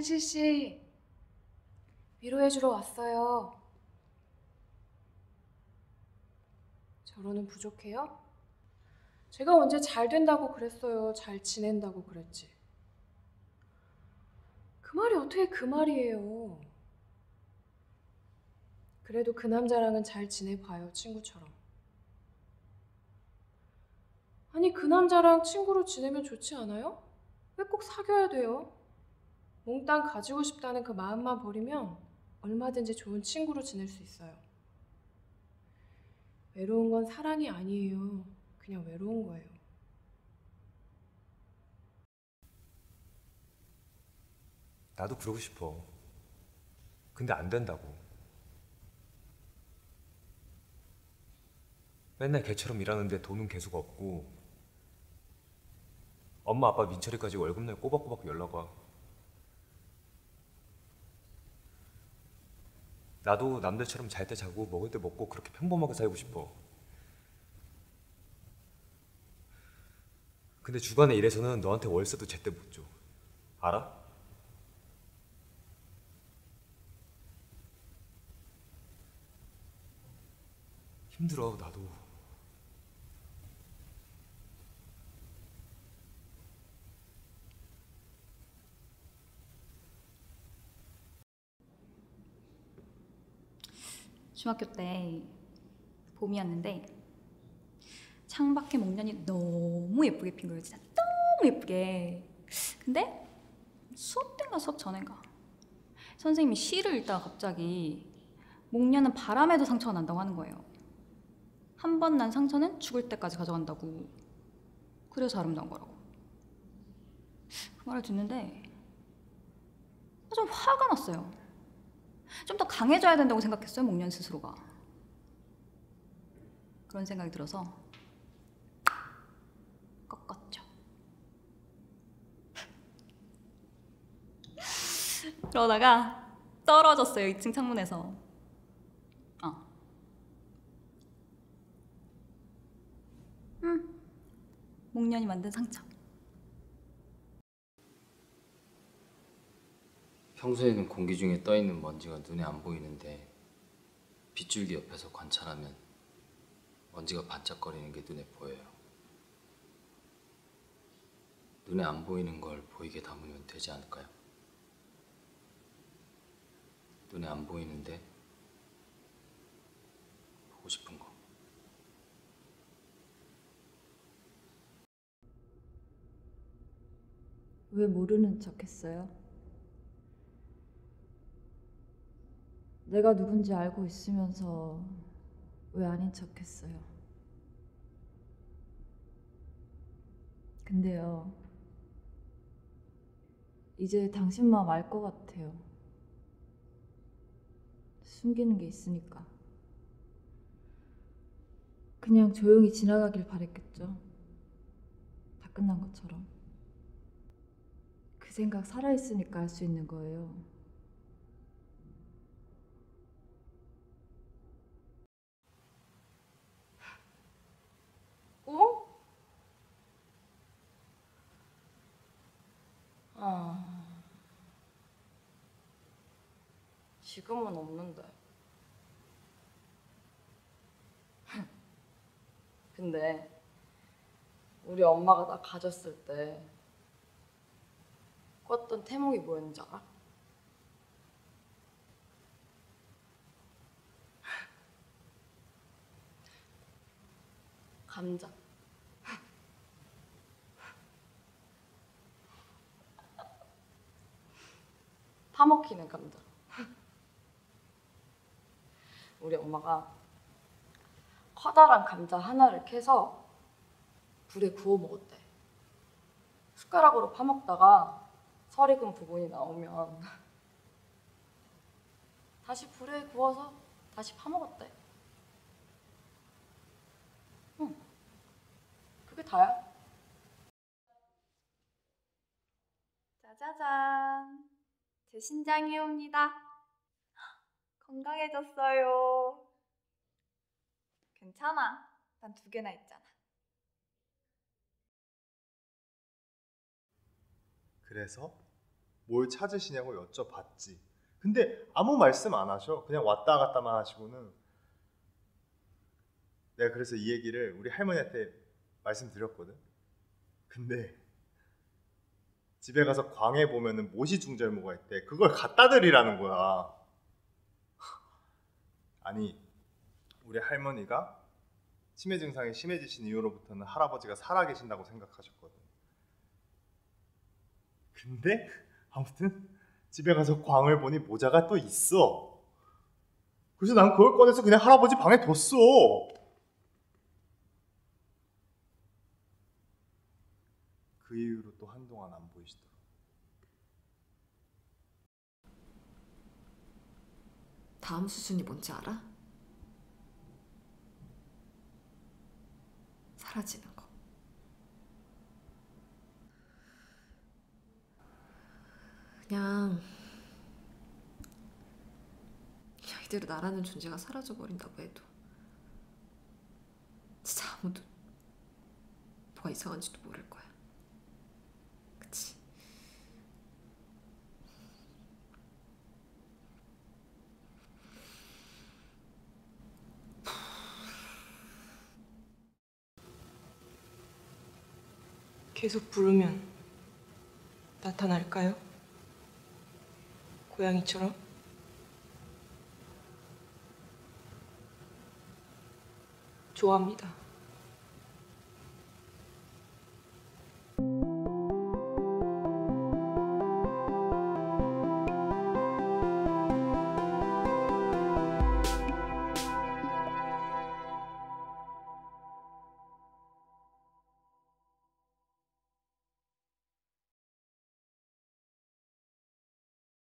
한실 씨, 위로해주러 왔어요. 저로는 부족해요? 제가 언제 잘 된다고 그랬어요? 잘 지낸다고 그랬지. 그 말이 어떻게 그 말이에요? 그래도 그 남자랑은 잘 지내봐요, 친구처럼. 아니, 그 남자랑 친구로 지내면 좋지 않아요? 왜 꼭 사귀어야 돼요? 몽땅 가지고 싶다는 그 마음만 버리면 얼마든지 좋은 친구로 지낼 수 있어요. 외로운 건 사랑이 아니에요. 그냥 외로운 거예요. 나도 그러고 싶어. 근데 안 된다고. 맨날 걔처럼 일하는데 돈은 계속 없고 엄마 아빠 민철이까지 월급날 꼬박꼬박 연락 와. 나도 남들처럼 잘 때 자고 먹을 때 먹고 그렇게 평범하게 살고 싶어. 근데 주간에 일해서는 너한테 월세도 제때 못 줘. 알아? 힘들어 나도. 중학교 때 봄이었는데 창밖에 목련이 너무 예쁘게 핀 거예요. 진짜 너무 예쁘게. 근데 수업 때인가 수업 전인가 선생님이 시를 읽다가 갑자기 목련은 바람에도 상처가 난다고 하는 거예요. 한 번 난 상처는 죽을 때까지 가져간다고. 그래서 아름다운 거라고. 그 말을 듣는데 좀 화가 났어요. 좀 더 강해져야 된다고 생각했어요, 목련 스스로가. 그런 생각이 들어서 꺾었죠. 그러다가 떨어졌어요, 2층 창문에서. 목련이 만든 상처. 평소에는 공기 중에 떠있는 먼지가 눈에 안 보이는데 빗줄기 옆에서 관찰하면 먼지가 반짝거리는 게 눈에 보여요. 눈에 안 보이는 걸 보이게 담으면 되지 않을까요? 눈에 안 보이는데 보고 싶은 거. 왜 모르는 척 했어요? 내가 누군지 알고 있으면서 왜 아닌 척 했어요? 근데요, 이제 당신 마음 알 것 같아요. 숨기는 게 있으니까. 그냥 조용히 지나가길 바랬겠죠. 다 끝난 것처럼. 그 생각 살아있으니까 알 수 있는 거예요. 어? 지금은 없는데. 근데 우리 엄마가 나 가졌을 때 꿨던 태몽이 뭐였는지 알아? 감자. 파먹히는 감자. 우리 엄마가 커다란 감자 하나를 캐서 불에 구워 먹었대. 숟가락으로 파먹다가 설 익은 부분이 나오면 다시 불에 구워서 다시 파먹었대. 응, 그게 다야. 짜자잔, 제 신장이 옵니다. 건강해졌어요. 괜찮아, 난 2개나 있잖아. 그래서? 뭘 찾으시냐고 여쭤봤지. 근데 아무 말씀 안 하셔. 그냥 왔다 갔다만 하시고는. 내가 그래서 이 얘기를 우리 할머니한테 말씀드렸거든. 근데 집에 가서 광해 보면은 모시중절모가 있대. 그걸 갖다 드리라는 거야. 아니, 우리 할머니가 치매 증상이 심해지신 이후로부터는 할아버지가 살아계신다고 생각하셨거든. 근데 아무튼 집에 가서 광을 보니 모자가 또 있어. 그래서 난 그걸 꺼내서 그냥 할아버지 방에 뒀어. 그 이후로 또 한동안 안 보이시더라. 다음 수순이 뭔지 알아? 사라지는 거. 그냥 이대로 나라는 존재가 사라져 버린다고 해도 진짜 아무도 뭐가 이상한지도 모를 거야. 그치? 계속 부르면 나타날까요? 고양이처럼? 좋아합니다.